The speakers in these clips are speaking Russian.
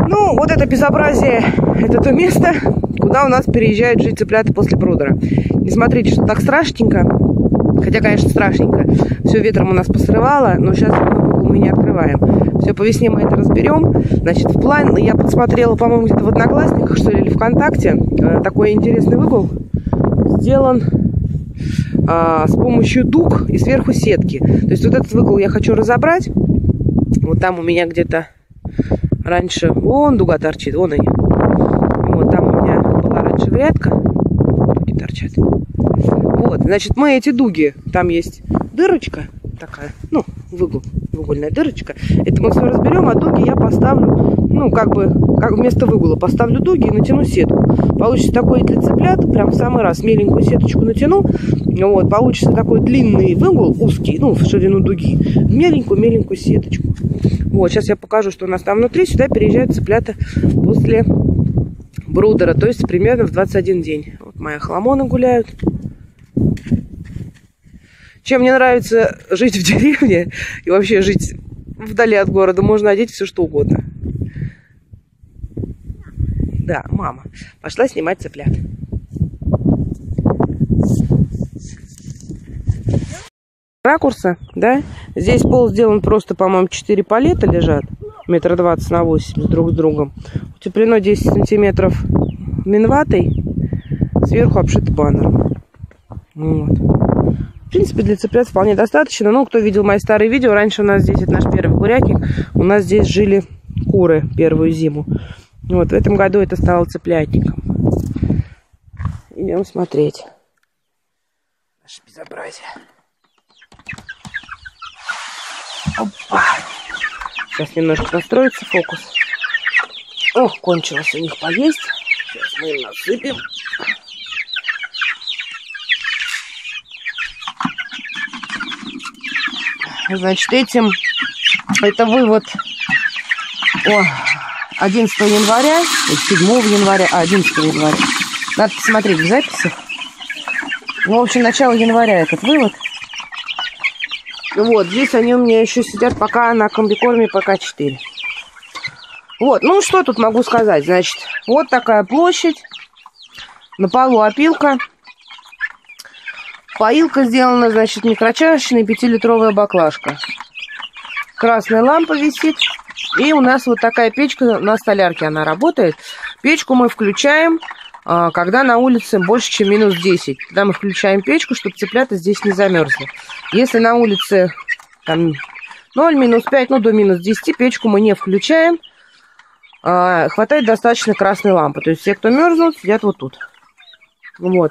Ну, вот это безобразие, это то место, куда у нас переезжают жить цыплята после брудера. Не смотрите, что так страшненько. Хотя, конечно, страшненько. Все ветром у нас посрывало, но сейчас мы не открываем. Все, по весне мы это разберем. Значит, в план я подсмотрела, по-моему, где-то в Одноклассниках, что ли, или ВКонтакте. Такой интересный угол сделан с помощью дуг и сверху сетки. То есть вот этот угол я хочу разобрать. Вот там у меня где-то раньше... Вон дуга торчит, вон они. Вот там у меня была раньше грядка. Дуги торчат. Вот, значит, мы эти дуги... Там есть дырочка такая, ну, выгульная дырочка. Это мы все разберем, а дуги я поставлю, ну, как вместо выгула поставлю дуги и натяну сетку. Получится такой для цыплят, прям в самый раз меленькую сеточку натяну. Вот, получится такой длинный выгул, узкий, ну, в ширину дуги, меленькую сеточку. Вот, сейчас я покажу, что у нас там внутри. Сюда переезжают цыплята после брудера, то есть примерно в 21 день. Вот мои охламоны гуляют. Чем мне нравится жить в деревне и вообще жить вдали от города, можно одеть все что угодно. Да, мама пошла снимать цыплят. Ракурса, да? Здесь пол сделан просто, по-моему, 4 палета лежат. 1,20 на 80 друг с другом. Утеплено 10 сантиметров минватой. Сверху обшито баннером. Вот. В принципе, для цыплят вполне достаточно. Ну, кто видел мои старые видео, раньше у нас здесь, это наш первый курятник, у нас здесь жили куры первую зиму. Вот, в этом году это стало цыплятником. Идем смотреть. Наше безобразие. Опа! Сейчас немножко настроится фокус. Ох, кончилось у них поесть. Сейчас мы им насыпем. Значит, это вывод 11 января, 7 января, 11 января. Надо посмотреть в записях. Ну, в общем, начало января этот вывод. Вот, здесь они у меня еще сидят пока на комбикорме ПК-4. Вот, ну, что тут могу сказать? Значит, вот такая площадь. На полу опилка. Поилка сделана, значит, микрочашечная 5-литровая баклажка. Красная лампа висит. И у нас вот такая печка, на столярке она работает. Печку мы включаем, когда на улице больше, чем минус 10. Тогда мы включаем печку, чтобы цыплята здесь не замерзли. Если на улице там 0, минус 5, ну до минус 10, печку мы не включаем. Хватает достаточно красной лампы. То есть все, кто мерзнут, сидят вот тут. Вот.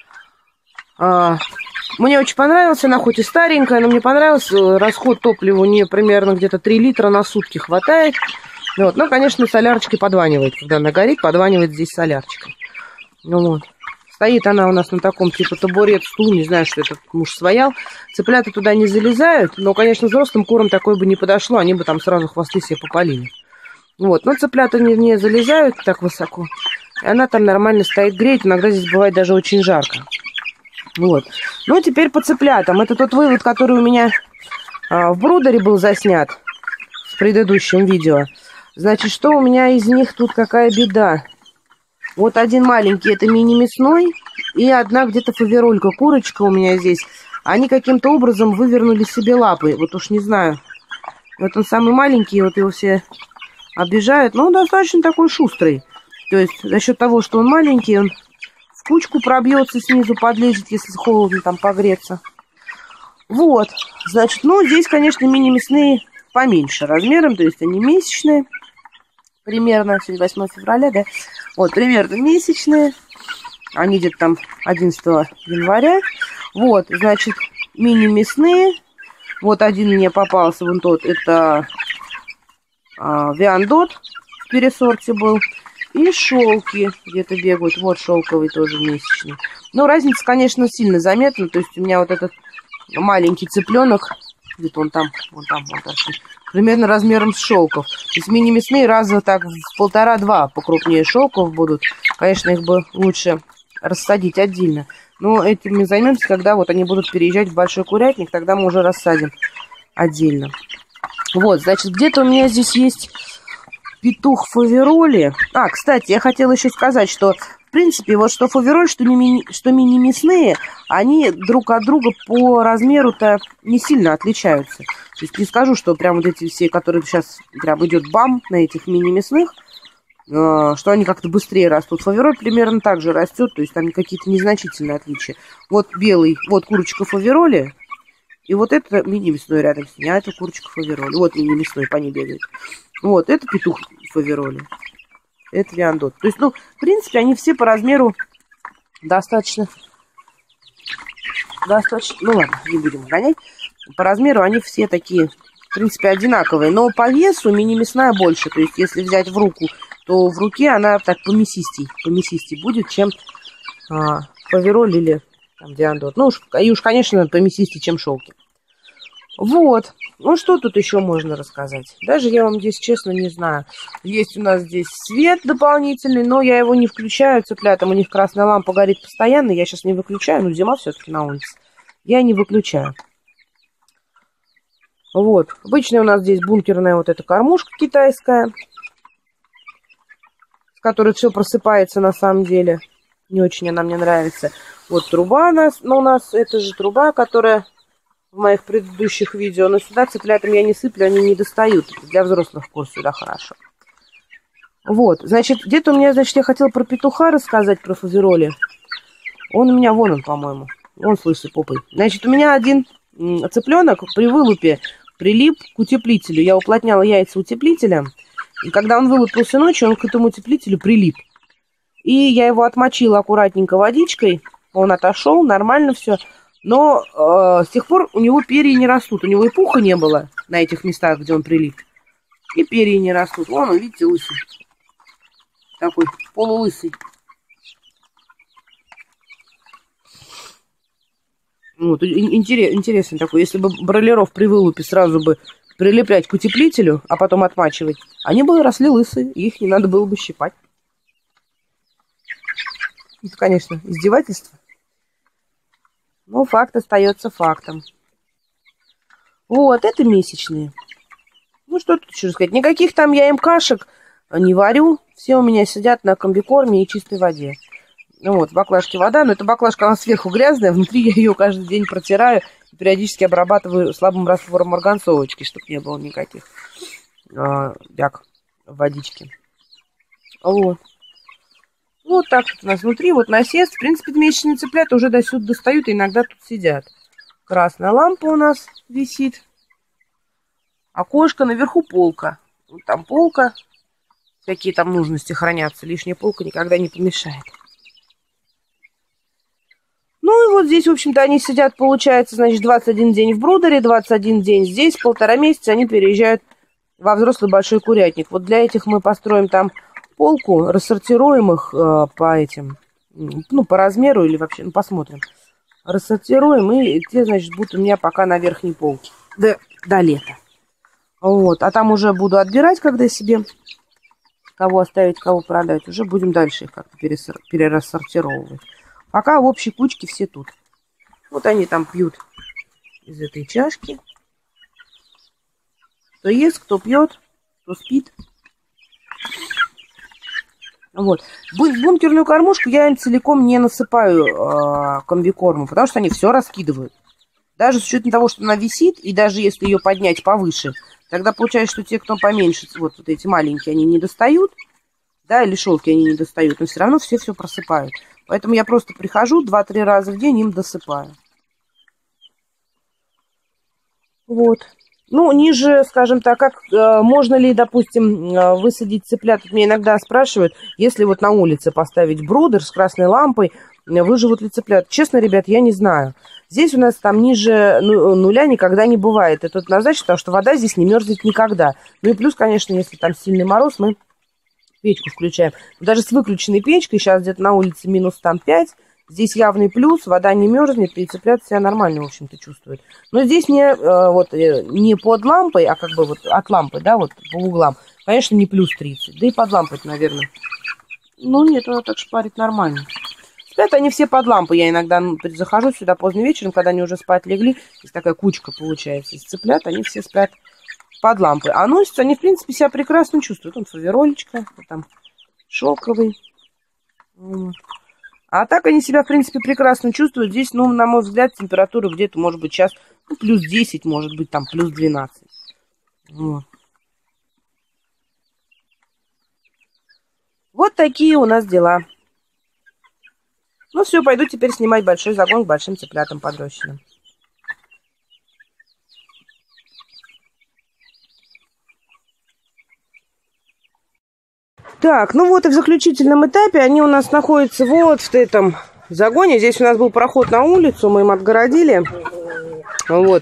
Мне очень понравилась, она хоть и старенькая, но мне понравился расход топлива у нее примерно где-то 3 литра на сутки хватает. Вот. Но, конечно, солярочкой подванивает, когда она горит, подванивает здесь солярочкой. Ну, вот. Стоит она у нас на таком типа табурет, стул, не знаю, что это муж своял. Цыплята туда не залезают, но, конечно, взрослым курам такое бы не подошло, они бы там сразу хвосты себе попалили. Вот. Но цыплята не залезают так высоко. И она там нормально стоит, греет, иногда здесь бывает даже очень жарко. Вот. Ну, теперь по цыплятам. Это тот вывод, который у меня в брудере был заснят в предыдущем видео. Значит, что у меня из них тут какая беда? Вот один маленький, это мини-мясной, и одна где-то фаверолька, курочка у меня здесь. Они каким-то образом вывернули себе лапы. Вот уж не знаю. Вот он самый маленький, вот его все обижают. Но он достаточно такой шустрый. То есть за счет того, что он маленький, он в кучку пробьется, снизу подлезет, если холодно там погреться. Вот. Значит, ну, здесь, конечно, мини-мясные поменьше размером. То есть они месячные. Примерно, сегодня 8 февраля, да? Вот, примерно месячные. Они где-то там 11 января. Вот, значит, мини-мясные. Вот один мне попался, вон тот, это Виандот в пересорте был. И шелки где-то бегают. Вот шелковый тоже месячный. Но разница, конечно, сильно заметна. То есть у меня вот этот маленький цыпленок, где-то он торчит, примерно размером с шелков. То есть мини-мясные раза так в 1,5-2 покрупнее шелков будут. Конечно, их бы лучше рассадить отдельно. Но этим мы займемся, когда вот они будут переезжать в большой курятник. Тогда мы уже рассадим отдельно. Вот, значит, где-то у меня здесь есть петух фавероли. А, кстати, я хотела еще сказать, что, в принципе, вот что фавероль, что мини-мясные, они друг от друга по размеру-то не сильно отличаются. То есть не скажу, что прям вот эти все, которые сейчас прям идет бам на этих мини-мясных, что они как-то быстрее растут. Фавероль примерно так же растет, то есть там какие-то незначительные отличия. Вот белый, вот курочка фавероли, и вот это мини-мясной рядом с ней, а это курочка фавероли. Вот мини-мясной, по ней бегает. Вот, это петух фавероли. Это виандот. То есть, ну, в принципе, они все по размеру достаточно, ну ладно, не будем гонять. По размеру они все такие, в принципе, одинаковые. Но по весу мини-мясная больше. То есть, если взять в руку, то в руке она так помесистей будет, чем фавероль или там виандот. Ну, уж, конечно, помесистей, чем шелки. Вот. Ну, что тут еще можно рассказать? Даже я вам здесь, честно, не знаю. Есть у нас здесь свет дополнительный, но я его не включаю. Цыплятам у них красная лампа горит постоянно. Я сейчас не выключаю, но зима все-таки на улице. Я не выключаю. Вот. Обычно у нас здесь бункерная вот эта кормушка китайская, с которой все просыпается на самом деле. Не очень она мне нравится. Вот труба у нас это же труба, которая в моих предыдущих видео. Но сюда цыплятам я не сыплю, они не достают. Для взрослых кур сюда хорошо. Вот, значит, где-то у меня, значит, я хотела про петуха рассказать, про фавероли. Он у меня, вон он, по-моему. Вон с лысой попой. Значит, у меня один цыпленок при вылупе прилип к утеплителю. Я уплотняла яйца утеплителем. И когда он вылупился ночью, он к этому утеплителю прилип. И я его отмочила аккуратненько водичкой. Он отошел, нормально все. Но с тех пор у него перья не растут. У него и пуха не было на этих местах, где он прилип. И перья не растут. Вон он, видите, лысый. Такой полулысый. Вот, интересный такой. Если бы бройлеров при вылупе сразу бы прилеплять к утеплителю, а потом отмачивать, они бы росли лысые. Их не надо было бы щипать. Это, конечно, издевательство. Но факт остается фактом. Вот, это месячные. Ну, что тут еще сказать. Никаких там я им кашек не варю. Все у меня сидят на комбикорме и чистой воде. Ну вот, в баклажке вода. Но эта баклажка, она сверху грязная. Внутри я ее каждый день протираю. И периодически обрабатываю слабым раствором марганцовочки, чтобы не было никаких бяк в водичке. Вот. Вот так вот у нас внутри. Вот насест. В принципе, месячные цыплята уже до сюда достают и иногда тут сидят. Красная лампа у нас висит. Окошко, наверху полка. Вот там полка. Какие там нужности хранятся. Лишняя полка никогда не помешает. Ну и вот здесь, в общем-то, они сидят, получается, значит, 21 день в брудере, 21 день здесь. 1,5 месяца они переезжают во взрослый большой курятник. Вот для этих мы построим там полку, рассортируем их по этим, ну, по размеру или вообще, ну, посмотрим. Рассортируем, и те, значит, будут у меня пока на верхней полке. До лета. Вот, а там уже буду отбирать, когда себе кого оставить, кого продать. Уже будем дальше их как-то перерассортировывать. Пока в общей кучке все тут. Вот они там пьют из этой чашки. Кто ест, кто пьет, кто спит. Вот. Бункерную кормушку я им целиком не насыпаю комбикорму, потому что они все раскидывают. Даже с учетом того, что она висит, и даже если ее поднять повыше, тогда получается, что те, кто поменьше, вот эти маленькие, они не достают, да, или шелки они не достают, но все равно все просыпают. Поэтому я просто прихожу 2-3 раза в день им досыпаю. Вот. Ну, ниже, скажем так, как можно ли, допустим, высадить цыплят? Меня иногда спрашивают, если вот на улице поставить брудер с красной лампой, выживут ли цыплят? Честно, ребят, я не знаю. Здесь у нас там ниже нуля никогда не бывает. Это однозначно, потому что вода здесь не мерзнет никогда. Ну и плюс, конечно, если там сильный мороз, мы печку включаем. Даже с выключенной печкой, сейчас где-то на улице минус там 5, здесь явный плюс, вода не мерзнет, и цыплята себя нормально, в общем-то, чувствуют. Но здесь не под лампой, а как бы вот от лампы, да, вот по углам, конечно, не плюс 30. Да и под лампой, наверное. Ну, нет, она так шпарит нормально. Спят они все под лампой. Я иногда захожу сюда поздно вечером, когда они уже спать легли. Здесь такая кучка получается из цыплят, они все спят под лампой. А носятся они, в принципе, себя прекрасно чувствуют. Вот фаверолечка, вот там шелковый. Вот. А так они себя, в принципе, прекрасно чувствуют. Здесь, ну, на мой взгляд, температура где-то, может быть, сейчас ну, плюс 10, может быть, там плюс 12. Вот. Вот такие у нас дела. Ну все, пойду теперь снимать большой загон к большим цыплятам подрощенным. Так, ну вот и в заключительном этапе они у нас находятся вот в этом загоне. Здесь у нас был проход на улицу, мы им отгородили. Вот.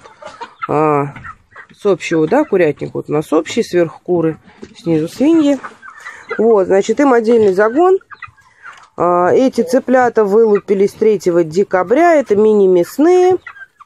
С общего, да, курятник. Вот у нас общий, сверху куры, снизу свиньи. Вот, значит, им отдельный загон. Эти цыплята вылупились 3 декабря. Это мини-мясные.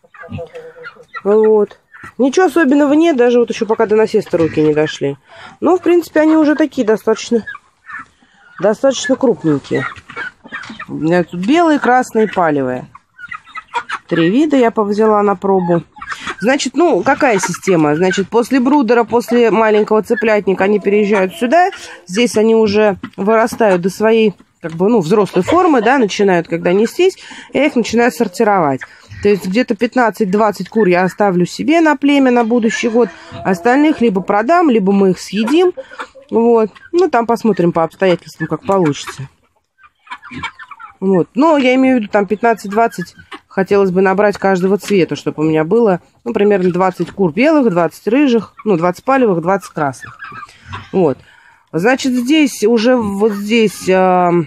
Вот. Ничего особенного нет, даже вот еще пока до насеста руки не дошли. Но, в принципе, они уже такие достаточно крупненькие. У меня тут белые, красные, палевые. 3 вида я повзяла на пробу. Значит, ну, какая система? Значит, после брудера, после маленького цыплятника они переезжают сюда. Здесь они уже вырастают до своей, как бы, ну, взрослой формы, да, начинают, когда нестись. Я их начинаю сортировать. То есть где-то 15-20 кур я оставлю себе на племя на будущий год. Остальных либо продам, либо мы их съедим. Вот. Ну, там посмотрим по обстоятельствам, как получится. Вот. Но я имею в виду, там 15-20 хотелось бы набрать каждого цвета, чтобы у меня было, ну, примерно 20 кур белых, 20 рыжих, ну, 20 палевых, 20 красных. Вот. Значит, здесь уже, вот здесь, в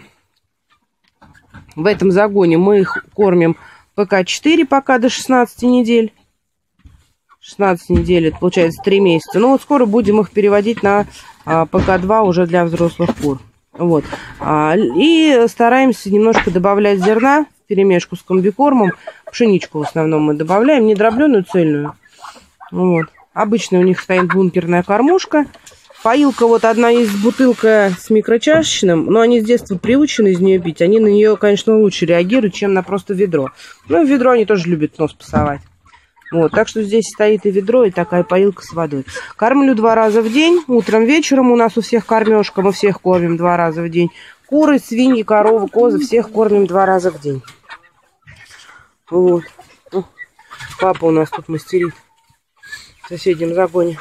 этом загоне мы их кормим ПК-4 пока до 16 недель. 16 недель, это получается 3 месяца. Ну, вот скоро будем их переводить на ПК-2 уже для взрослых кур. Вот. И стараемся немножко добавлять зерна в перемешку с комбикормом. Пшеничку в основном мы добавляем, не дробленую, цельную. Вот. Обычно у них стоит бункерная кормушка. Поилка, вот одна есть бутылка с микрочашечным, но они с детства приучены из нее пить. Они на нее, конечно, лучше реагируют, чем на просто ведро. Ну, в ведро они тоже любят нос пасовать. Вот, так что здесь стоит и ведро, и такая поилка с водой. Кормлю 2 раза в день. Утром, вечером у нас у всех кормежка. Мы всех кормим 2 раза в день. Куры, свиньи, коровы, козы, всех кормим 2 раза в день. Вот. Папа у нас тут мастерит в соседнем загоне.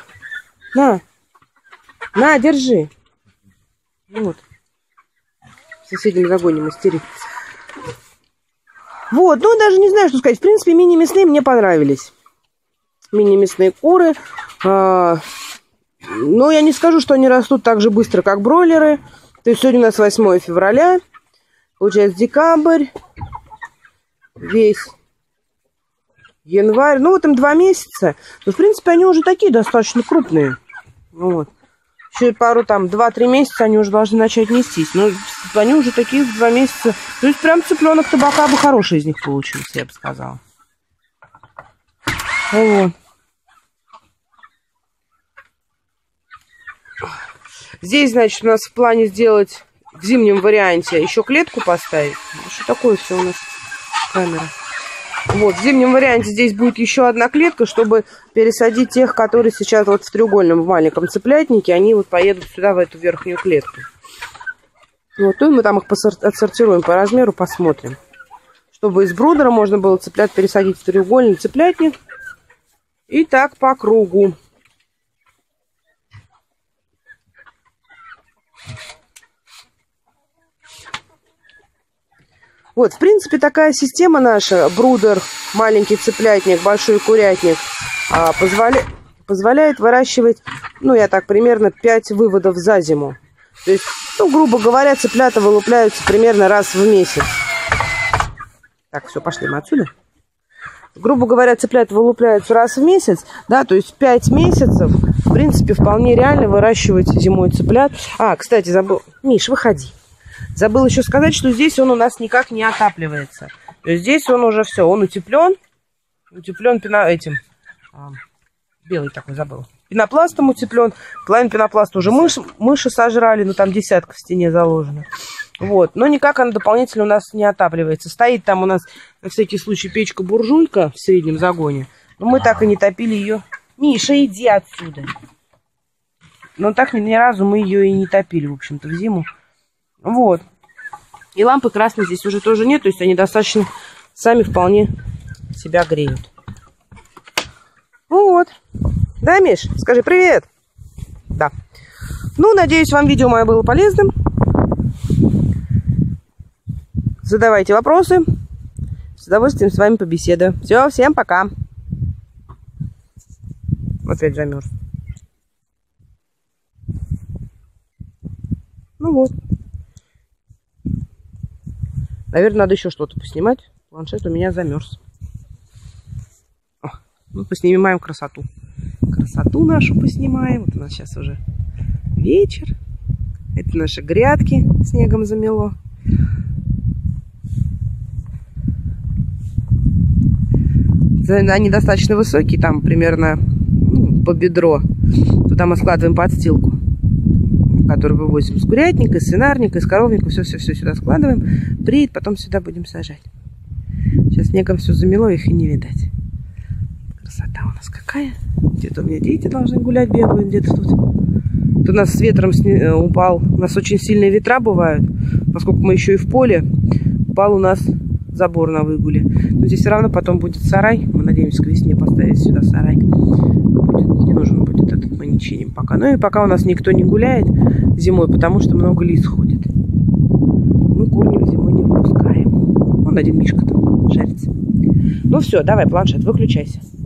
На, держи. Вот. В соседнем загоне мастерит. Вот, ну, даже не знаю, что сказать. В принципе, мини-мясные мне понравились. Мини-мясные куры. Но я не скажу, что они растут так же быстро, как бройлеры. То есть сегодня у нас 8 февраля. Получается, декабрь. Весь январь. Ну, вот им 2 месяца. Но, в принципе, они уже такие достаточно крупные. Вот. Еще пару, там, 2-3 месяца они уже должны начать нестись. Но они уже такие в 2 месяца. То есть прям цыпленок табака бы хороший из них получился, я бы сказала. Вот. Здесь, значит, у нас в плане сделать в зимнем варианте еще клетку поставить. Что такое все у нас камера? Вот, в зимнем варианте здесь будет еще одна клетка, чтобы пересадить тех, которые сейчас вот в треугольном, в маленьком цыплятнике, они вот поедут сюда, в эту верхнюю клетку. Вот, и мы там их отсортируем по размеру, посмотрим. Чтобы из брудера можно было цыплят пересадить в треугольный цыплятник. И так по кругу. Вот, в принципе, такая система наша, брудер, маленький цыплятник, большой курятник, позволяет выращивать, ну, я так, примерно 5 выводов за зиму. То есть, ну, грубо говоря, цыплята вылупляются примерно раз в месяц. Так, все, пошли мы отсюда. Грубо говоря, цыплята вылупляются раз в месяц, да, то есть 5 месяцев, в принципе, вполне реально выращивать зимой цыплят. Кстати, забыл, Миш, выходи. Забыл еще сказать, что здесь он у нас никак не отапливается. То есть здесь он уже все, он утеплен этим, белый такой забыл, пенопластом утеплен. Половину пенопласта уже мыши сожрали, но там десятка в стене заложена. Вот, но никак она дополнительно у нас не отапливается. Стоит там у нас, на всякий случай, печка-буржуйка в среднем загоне. Но мы так и не топили ее. Миша, иди отсюда. Но так ни разу мы ее и не топили, в общем-то, в зиму. Вот. И лампы красной здесь уже тоже нет, то есть они достаточно сами вполне себя греют. Вот. Да, Миш, скажи привет. Да. Ну, надеюсь, вам видео мое было полезным. Задавайте вопросы. С удовольствием с вами побеседую. Все, всем пока. Опять замерз. Ну вот. Наверное, надо еще что-то поснимать. Планшет у меня замерз. Ну, поснимаем красоту. Красоту нашу поснимаем. Вот у нас сейчас уже вечер. Это наши грядки снегом замело. Они достаточно высокие, там примерно по бедро. Туда мы складываем подстилку, которую вывозим из курятника, из свинарника, из коровника. Все-все-все сюда складываем. Приедет, потом сюда будем сажать. Сейчас снегом все замело, их и не видать. Красота у нас какая. Где-то у меня дети должны гулять, бегают где-то тут. Тут у нас с ветром упал. У нас очень сильные ветра бывают. Поскольку мы еще и в поле, упал у нас забор на выгуле. Но здесь все равно потом будет сарай. Мы надеемся к весне поставить сюда сарай. Не нужен будет этот, мы не чиним пока. Ну и пока у нас никто не гуляет зимой, потому что много лис ходит. Мы кур зимой не выпускаем. Вон один Мишка там шарится. Ну все, давай, планшет, выключайся.